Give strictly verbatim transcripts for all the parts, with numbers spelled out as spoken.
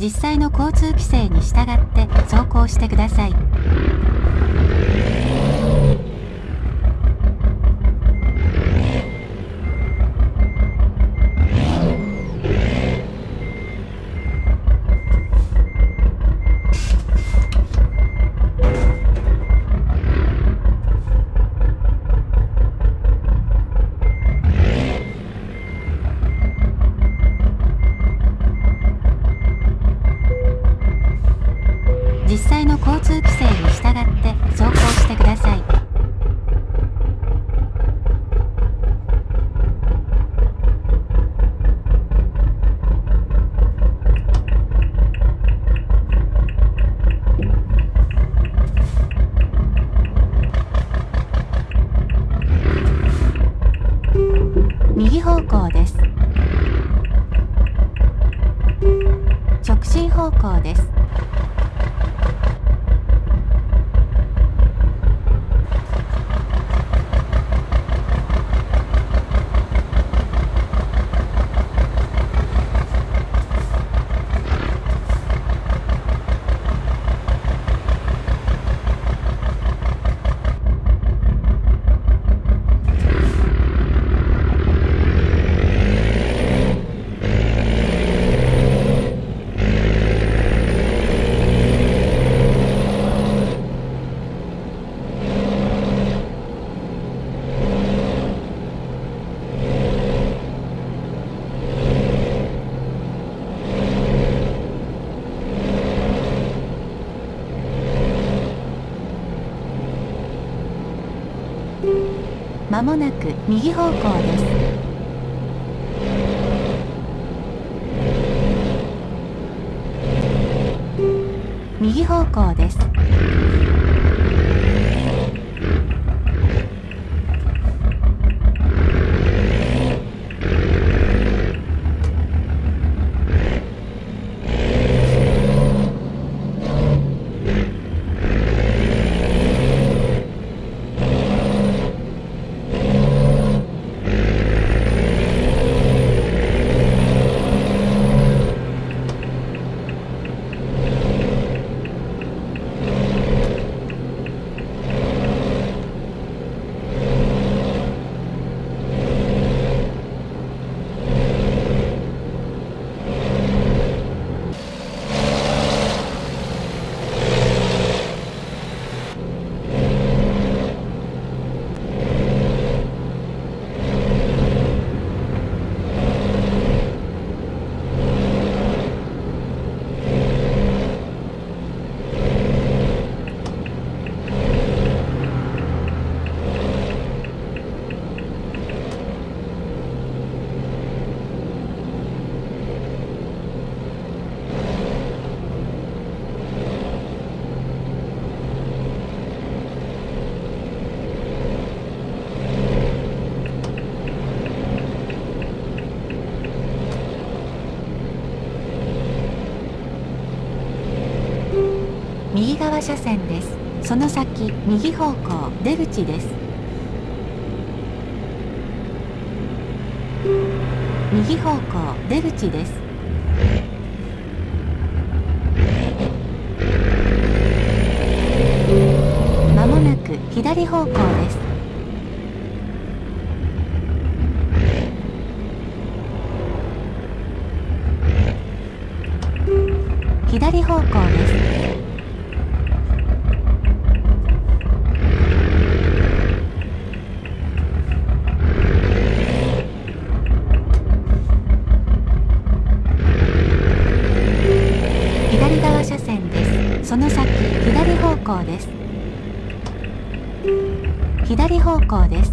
実際の交通規制に従って走行してください。実際の交通規制に従って走行してください。右方向です。直進方向です。まもなく右方向です。右方向です。右側車線です。その先、右方向出口です。右方向出口です。まもなく左方向です。左方向です。左側車線です。その先、左方向です。左方向です。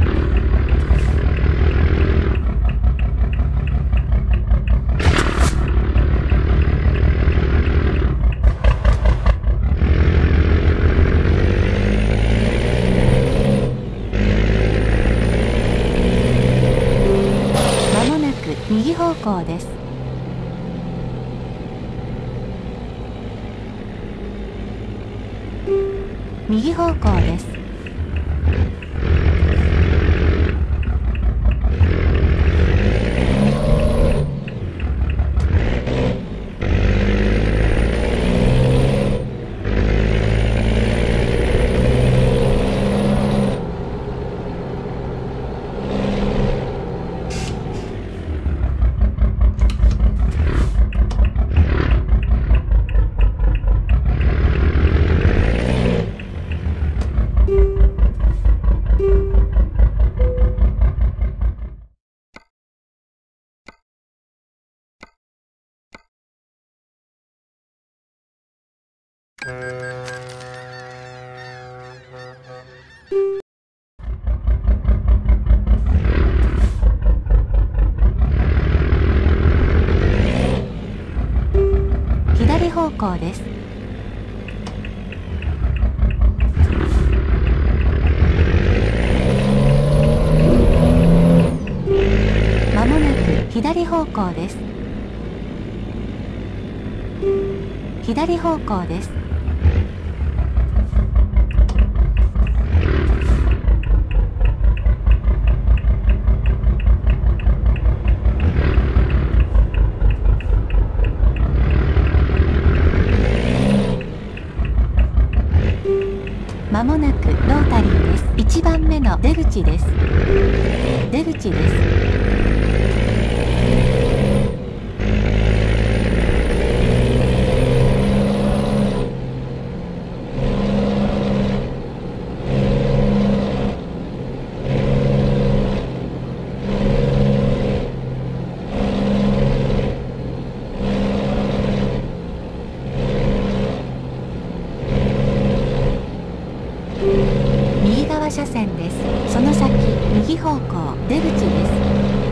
まもなく右方向です。右方向です。 向です。まもなく左方向です。左方向です。まもなくロータリーです。いちばんめの出口です。出口です。右側車線です。その先右方向出口です。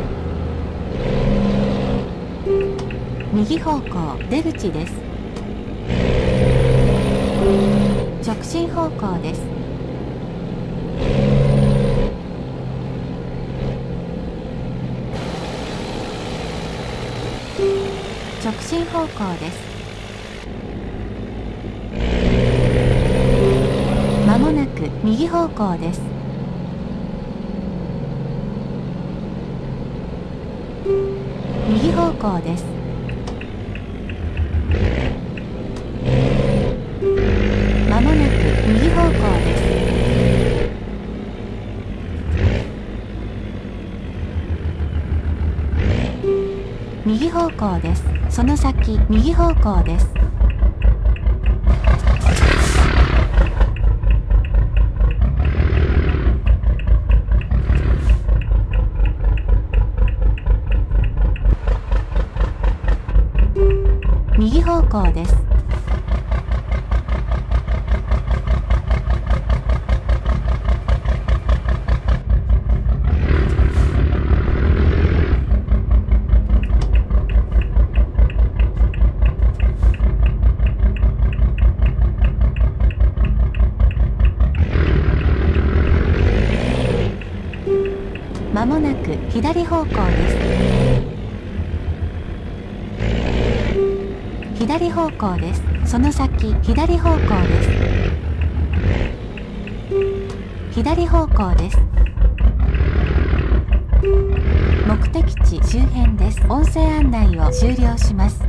右方向出口です。直進方向です。直進方向です。まもなく右方向です。右方向です。まもなく右方向です。右方向です。その先右方向です。右方向です。まもなく左方向です。左方向です。その先左方向です。左方向です。目的地周辺です。音声案内を終了します。